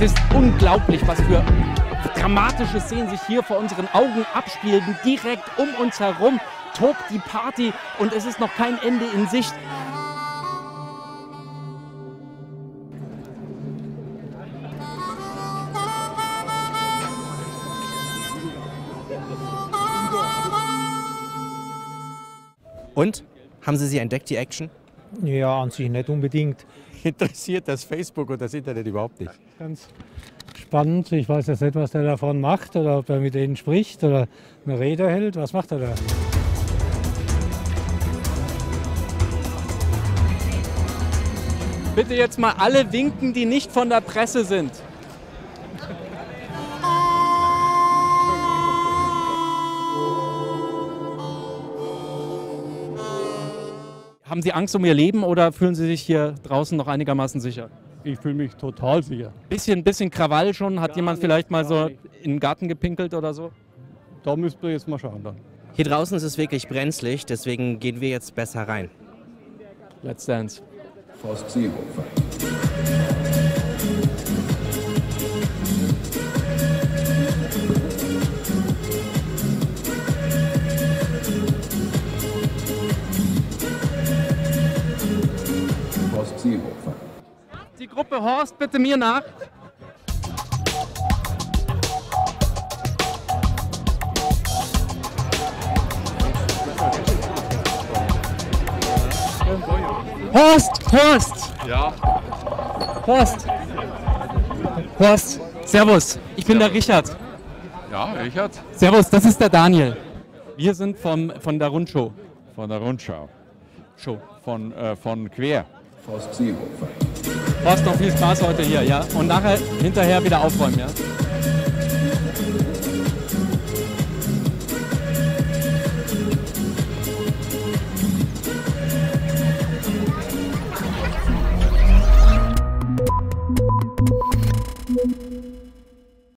ist unglaublich, was für dramatische Szenen sich hier vor unseren Augen abspielen. Direkt um uns herum tobt die Party und es ist noch kein Ende in Sicht. Und? Haben Sie entdeckt, die Action? Ja, an sich nicht unbedingt. Interessiert das Facebook und das Internet überhaupt nicht. Ganz spannend. Ich weiß jetzt nicht, was der davon macht oder ob er mit denen spricht oder eine Rede hält. Was macht er da? Bitte jetzt mal alle winken, die nicht von der Presse sind. Haben Sie Angst um Ihr Leben oder fühlen Sie sich hier draußen noch einigermaßen sicher? Ich fühle mich total sicher. Bisschen Krawall schon? Hat jemand vielleicht mal so in den Garten gepinkelt oder so? Da müsst ihr jetzt mal schauen dann. Hier draußen ist es wirklich brenzlig, deswegen gehen wir jetzt besser rein. Let's dance. Horst Seehofer. Horst Seehofer. Die Gruppe Horst, bitte mir nach. Horst! Ja. Horst! Servus, ich bin der Richard. Ja, Richard. Servus, das ist der Daniel. Wir sind von der Rundschau. Von der Rundschau. Show. Von Quer. Horst Seehofer. Horst, noch viel Spaß heute hier, ja? Und nachher hinterher wieder aufräumen, ja?